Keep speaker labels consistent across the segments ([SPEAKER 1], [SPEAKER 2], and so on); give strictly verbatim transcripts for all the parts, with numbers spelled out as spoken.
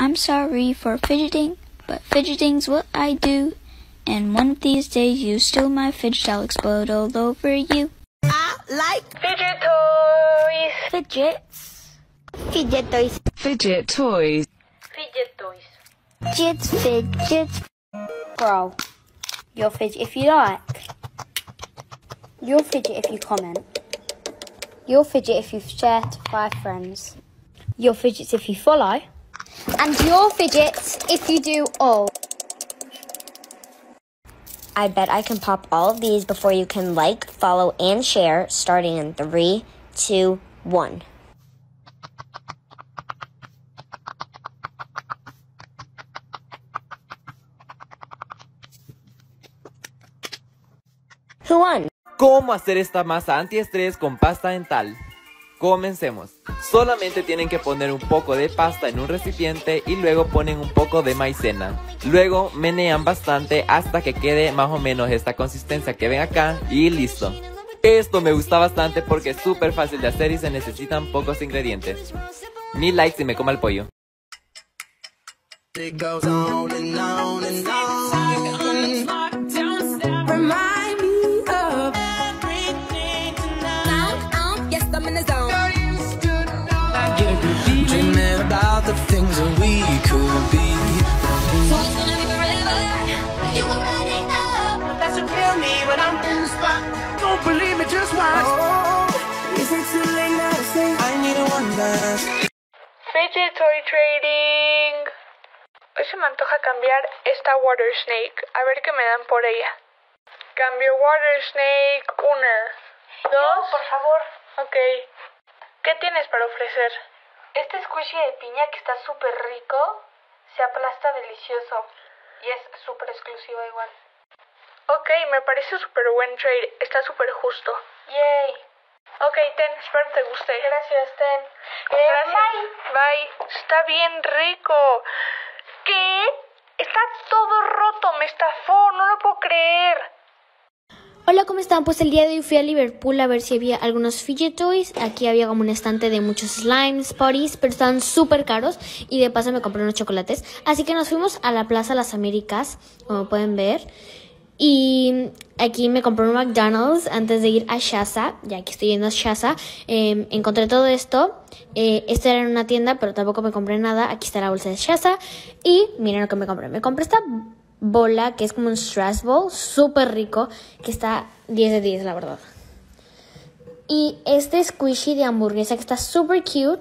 [SPEAKER 1] I'm sorry for fidgeting, but fidgeting's what I do. And one of these days you steal my fidget, I'll explode all over you.
[SPEAKER 2] I like fidget toys.
[SPEAKER 1] Fidgets.
[SPEAKER 2] Fidget toys.
[SPEAKER 3] Fidget toys.
[SPEAKER 2] Fidget toys.
[SPEAKER 1] Fidgets, fidgets.
[SPEAKER 4] Bro, you'll fidget if you like. You'll fidget if you comment. You'll fidget if you share to five friends. You'll fidget if you follow.
[SPEAKER 5] And you'll fidget if you do all.
[SPEAKER 6] I bet I can pop all of these before you can like, follow, and share, starting in three, two, one. Who won?
[SPEAKER 7] ¿Cómo hacer esta masa antiestrés con pasta dental? Comencemos. Solamente tienen que poner un poco de pasta en un recipiente y luego ponen un poco de maicena. Luego menean bastante hasta que quede más o menos esta consistencia que ven acá y listo. Esto me gusta bastante porque es súper fácil de hacer y se necesitan pocos ingredientes. Mil likes y me coma el pollo.
[SPEAKER 8] The things that we could be.
[SPEAKER 9] So it's gonna be forever. You already know. That's what tell me when I'm in the spot.
[SPEAKER 8] Don't believe me, just watch. Oh, is it too late now to say I need a one last?
[SPEAKER 2] Fidget toy trading. Hoy se me antoja cambiar esta water snake. A ver qué me dan por ella. Cambio water snake. Una. Dos.
[SPEAKER 4] No, por favor.
[SPEAKER 2] Ok. ¿Qué tienes para ofrecer?
[SPEAKER 4] Este squishy de piña que está súper rico, se aplasta delicioso y es súper exclusivo igual.
[SPEAKER 2] Ok, me parece súper buen trade, está súper justo.
[SPEAKER 4] Yay.
[SPEAKER 2] Ok, ten, espero te guste.
[SPEAKER 4] Gracias, ten.
[SPEAKER 2] Eh, Gracias. Bye. Bye. Está bien rico. ¿Qué? Está todo roto, me estafó, no lo puedo creer.
[SPEAKER 5] Hola, ¿cómo están? Pues el día de hoy fui a Liverpool a ver si había algunos fidget toys. Aquí había como un estante de muchos slimes, potties, pero estaban súper caros. Y de paso me compré unos chocolates. Así que nos fuimos a la Plaza Las Américas, como pueden ver. Y aquí me compré un McDonald's antes de ir a Shaza. Ya que estoy yendo a Shaza. Eh, encontré todo esto. Eh, esto era en una tienda, pero tampoco me compré nada. Aquí está la bolsa de Shaza. Y miren lo que me compré. Me compré esta bola que es como un stress ball, súper rico, que está diez de diez, la verdad. Y este squishy de hamburguesa que está súper cute.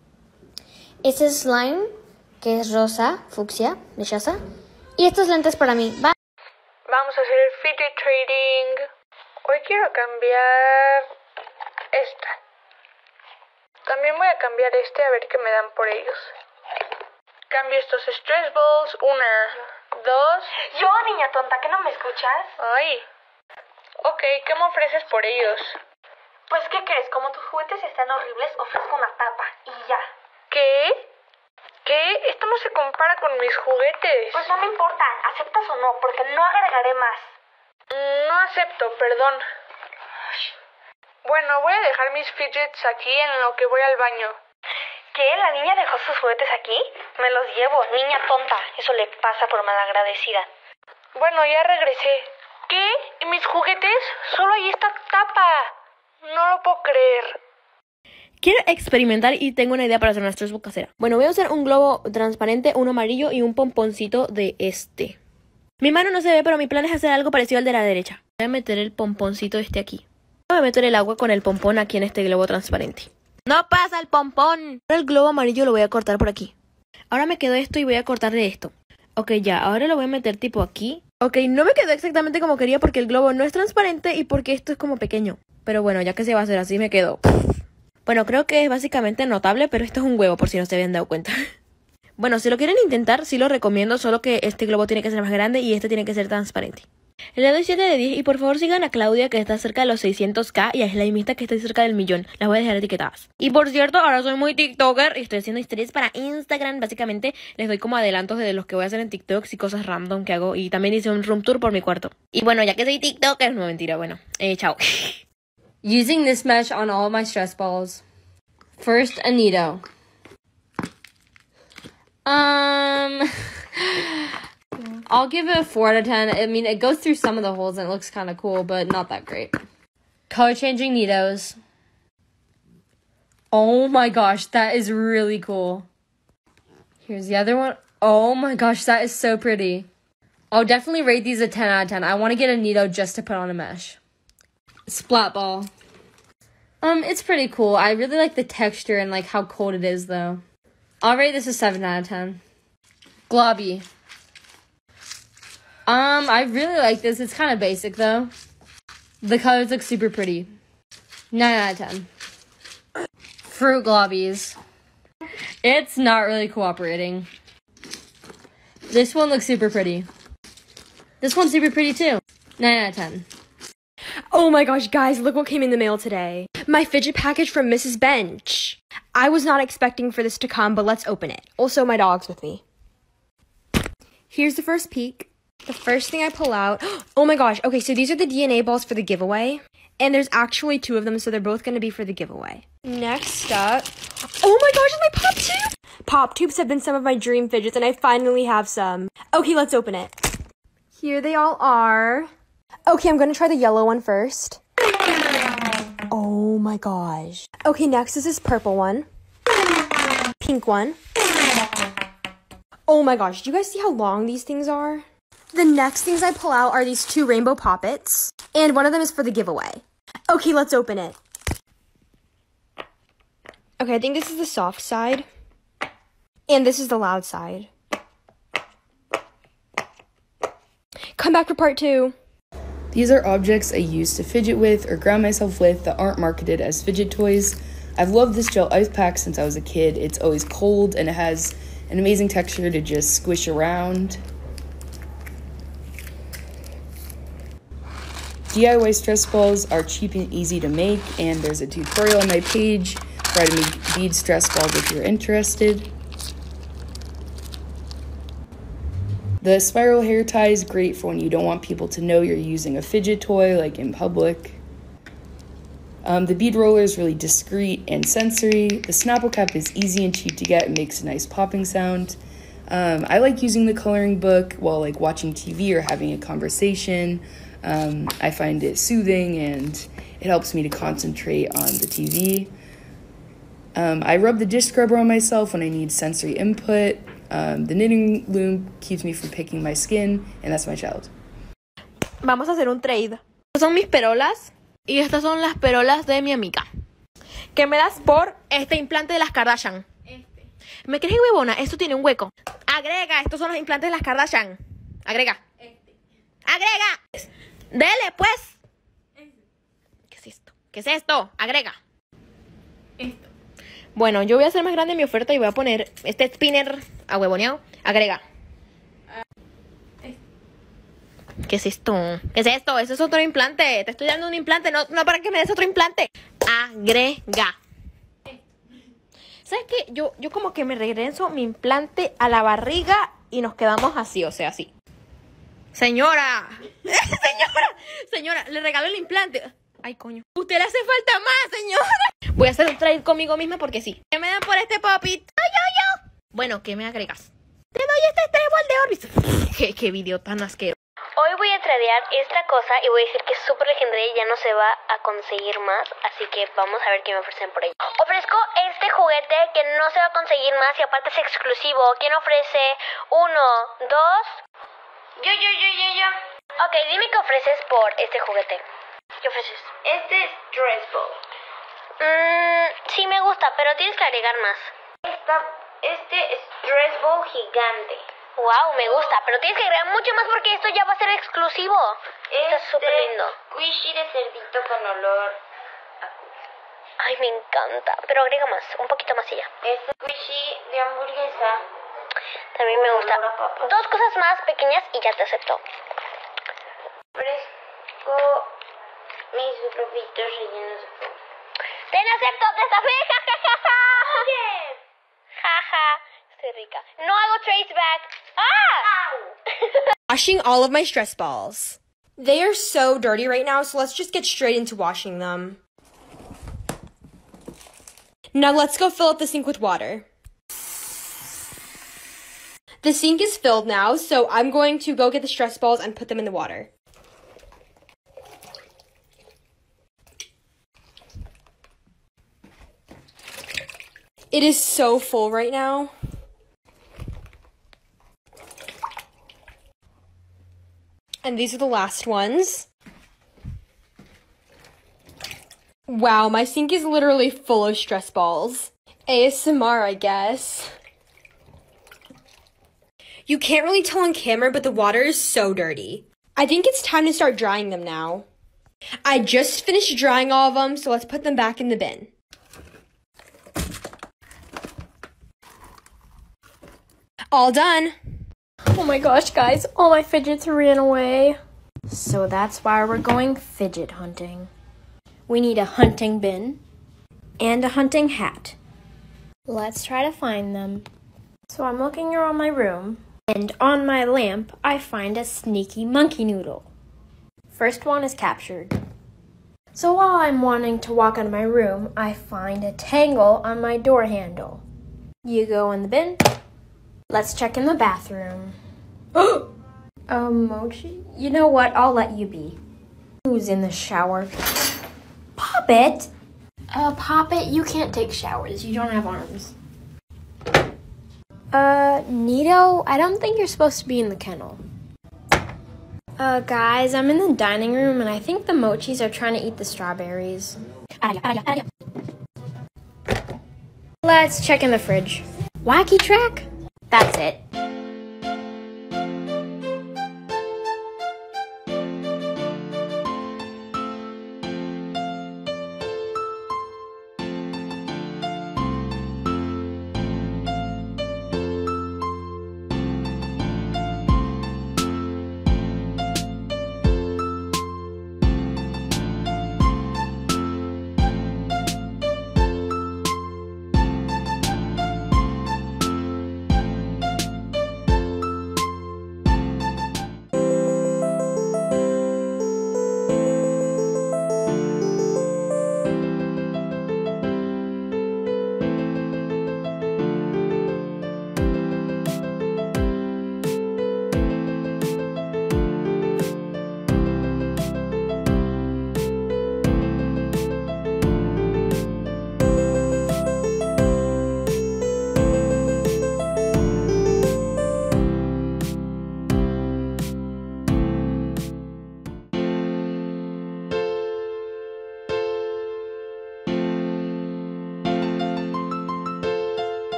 [SPEAKER 5] Este slime que es rosa, fucsia, de Shaza. Y estos lentes para mí. Bye.
[SPEAKER 2] Vamos a hacer el fidget trading. Hoy quiero cambiar esta. También voy a cambiar este a ver qué me dan por ellos. Cambio estos stress balls. Una, dos.
[SPEAKER 4] Yo, niña tonta, ¿que no me escuchas?
[SPEAKER 2] Ay. Ok, ¿qué me ofreces por ellos?
[SPEAKER 4] Pues, ¿qué crees? Como tus juguetes están horribles, ofrezco una tapa y ya.
[SPEAKER 2] ¿Qué? ¿Qué? Esto no se compara con mis juguetes.
[SPEAKER 4] Pues no me importa, ¿aceptas o no? Porque no agregaré más.
[SPEAKER 2] No acepto, perdón. Bueno, voy a dejar mis fidgets aquí en lo que voy al baño.
[SPEAKER 4] ¿Qué? ¿La niña dejó sus juguetes aquí? Me los llevo, niña tonta. Eso le pasa por malagradecida.
[SPEAKER 2] Bueno, ya regresé. ¿Qué? ¿Y mis juguetes? Solo hay esta tapa. No lo puedo creer.
[SPEAKER 10] Quiero experimentar y tengo una idea para hacer una stress ball casera. Bueno, voy a usar un globo transparente, uno amarillo y un pomponcito de este. Mi mano no se ve, pero mi plan es hacer algo parecido al de la derecha. Voy a meter el pomponcito este aquí. Voy a meter el agua con el pompón aquí en este globo transparente. ¡No pasa el pompón! Ahora el globo amarillo lo voy a cortar por aquí. Ahora me quedó esto y voy a cortarle esto. Ok, ya, ahora lo voy a meter tipo aquí. Ok, no me quedó exactamente como quería porque el globo no es transparente y porque esto es como pequeño. Pero bueno, ya que se va a hacer así me quedó. Bueno, creo que es básicamente notable, pero esto es un huevo por si no se habían dado cuenta. Bueno, si lo quieren intentar, sí lo recomiendo, solo que este globo tiene que ser más grande y este tiene que ser transparente. Le doy siete de diez y por favor sigan a Claudia que está cerca de los seiscientos k y a Slimista que está cerca del millón. Las voy a dejar etiquetadas. Y por cierto, ahora soy muy TikToker y estoy haciendo historias para Instagram. Básicamente les doy como adelantos de los que voy a hacer en TikToks y cosas random que hago. Y también hice un room tour por mi cuarto. Y bueno, ya que soy TikToker, no mentira, bueno, eh, chao.
[SPEAKER 11] Using this mesh on all my stress balls. First, a needle. Um, I'll give it a four out of ten. I mean, it goes through some of the holes and it looks kind of cool, but not that great. Color changing neatos. Oh my gosh, that is really cool. Here's the other one. Oh my gosh, that is so pretty. I'll definitely rate these a ten out of ten. I want to get a neato just to put on a mesh. Splat ball. Um, it's pretty cool. I really like the texture and like how cold it is though. I'll rate this a seven out of ten. Globby. Um, I really like this. It's kind of basic though. The colors look super pretty. nine out of ten. Fruit globbies. It's not really cooperating. This one looks super pretty. This one's super pretty too. nine out of ten.
[SPEAKER 10] Oh my gosh, guys, look what came in the mail today. My fidget package from Missus Bench. I was not expecting for this to come, but let's open it. Also, my dog's with me. Here's the first peek. The first thing I pull out, oh my gosh, okay, so these are the D N A balls for the giveaway. And there's actually two of them, so they're both going to be for the giveaway. Next up, oh my gosh, my pop tube! Pop tubes have been some of my dream fidgets, and I finally have some. Okay, let's open it. Here they all are. Okay, I'm going to try the yellow one first. Oh my gosh. Okay, next is this purple one. Pink one. Oh my gosh, do you guys see how long these things are? The next things I pull out are these two rainbow poppets, and one of them is for the giveaway. Okay, let's open it. Okay, I think this is the soft side, and this is the loud side. Come back for part two.
[SPEAKER 3] These are objects I use to fidget with or ground myself with that aren't marketed as fidget toys. I've loved this gel ice pack since I was a kid. It's always cold, and it has an amazing texture to just squish around. D I Y stress balls are cheap and easy to make, and there's a tutorial on my page for how to make bead stress balls if you're interested. The spiral hair tie is great for when you don't want people to know you're using a fidget toy, like in public. Um, the bead roller is really discreet and sensory. The Snapple cap is easy and cheap to get and makes a nice popping sound. Um, I like using the coloring book while like watching T V or having a conversation. Um, I find it soothing and it helps me to concentrate on the T V. Um, I rub the dish scrubber on myself when I need sensory input. Um, the knitting loom keeps me from picking my skin, and that's my child.
[SPEAKER 10] Vamos a hacer un trade. Estas son mis perolas y estas son las perolas de mi amiga. ¿Qué me das por este implante de las Kardashian? Este. ¿Me crees huevona? Esto tiene un hueco. Agrega, estos son los implantes de las Kardashian. Agrega. Este. Agrega. Dele, pues. Este. ¿Qué es esto? ¿Qué es esto? Agrega. Esto. Bueno, yo voy a hacer más grande mi oferta y voy a poner este spinner a huevoneado. Agrega. ¿Qué es esto? ¿Qué es esto? Eso es otro implante. Te estoy dando un implante, no, no para que me des otro implante. Agrega. ¿Sabes qué? Yo, yo como que me regreso mi implante a la barriga y nos quedamos así, o sea, así. Señora. Señora. Señora, le regalo el implante. Ay, coño. Usted le hace falta más, señora. Voy a hacer un trade conmigo misma porque sí. ¿Qué me dan por este popit? ¡Ay, yo, yo! Bueno, ¿qué me agregas? Te doy este trébol de Orbis. ¿Qué, qué video tan asqueroso.
[SPEAKER 5] Hoy voy a tradear esta cosa y voy a decir que es súper legendaria y ya no se va a conseguir más. Así que vamos a ver qué me ofrecen por ello. Ofrezco este juguete que no se va a conseguir más y aparte es exclusivo. ¿Quién ofrece? Uno, dos. Yo, yo, yo, yo, yo. Ok, dime qué ofreces por este juguete. ¿Qué ofreces?
[SPEAKER 4] Este es Dress Ball.
[SPEAKER 5] Mmm, sí me gusta, pero tienes que agregar más.
[SPEAKER 4] Esta, este es Dress Ball gigante.
[SPEAKER 5] Wow, me gusta, pero tienes que agregar mucho más porque esto ya va a ser exclusivo.
[SPEAKER 4] Este
[SPEAKER 5] Está súper lindo.
[SPEAKER 4] Squishy de cerdito con olor a...
[SPEAKER 5] Ay, me encanta. Pero agrega más, un poquito más y ya.
[SPEAKER 4] Este squishy de hamburguesa.
[SPEAKER 5] También me gusta. Dos cosas más pequeñas y ya te acepto.
[SPEAKER 4] Ofrezco mis globitos rellenos de polvo.
[SPEAKER 5] ¡Ten acepto! ¡Te estafé! ¡Ja, ja, ja, ja! ¡Oye! ¡Ja, ja! Estoy rica. No hago trace back. ¡Ah!
[SPEAKER 10] Washing all of my stress balls. They are so dirty right now, so let's just get straight into washing them. Now let's go fill up the sink with water. The sink is filled now, so I'm going to go get the stress balls and put them in the water. It is so full right now. And these are the last ones. Wow, my sink is literally full of stress balls. A S M R, I guess. You can't really tell on camera, but the water is so dirty. I think it's time to start drying them now. I just finished drying all of them, so let's put them back in the bin. All done.
[SPEAKER 5] Oh my gosh, guys, all my fidgets ran away. So that's why we're going fidget hunting. We need a hunting bin and a hunting hat. Let's try to find them. So I'm looking around my room, and on my lamp, I find a sneaky monkey noodle. First one is captured. So while I'm wanting to walk out of my room, I find a tangle on my door handle. You go in the bin. Let's check in the bathroom. A mochi? You know what? I'll let you be. Who's in the shower? Poppet? Uh, Poppet, you can't take showers. You don't have arms. Uh, Nito, I don't think you're supposed to be in the kennel. Uh, guys, I'm in the dining room, and I think the mochis are trying to eat the strawberries. Let's check in the fridge. Wacky track? That's it.